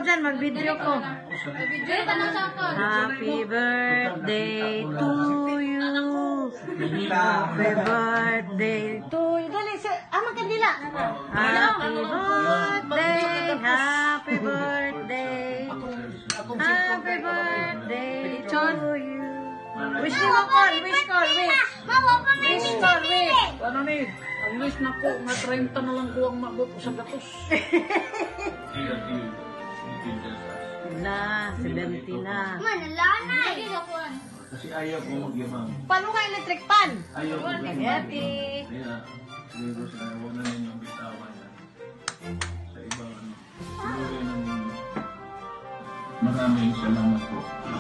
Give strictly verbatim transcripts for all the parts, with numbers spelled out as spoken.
dyan, mag-video ko. Happy birthday to you. Happy birthday to you. Dali, ama kandila. Happy birthday, happy birthday. Happy birthday to you. Wish mo call, wish call, wish. Wish call, wish. Ano ni? Ang wish na ko, na treinta na lang ko ang mabot sa gatos. Na, seventy na. Manalanay. Kasi ayaw ko magyamang. Paano nga electric pan? Ayaw ko Spaghetti. Kaya, siguro sa huwag na ninyong bitawan na sa ibang ano. Siguro yun ang maraming salamat po.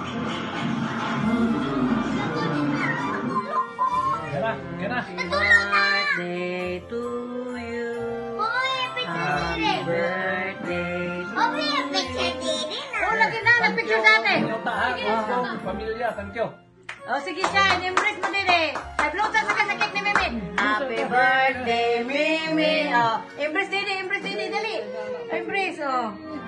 Kaya, kaya. Birthday to you. Happy birthday to you. Oh, lagi na, nag-picture dati. Pamilya, thank you. Oh, sige siya, embrace mo din eh. Nag-blow sa sa cake ni Mimi. Happy birthday, Mimi. Oh, embrace din eh, embrace din eh, dali. Embrace, oh.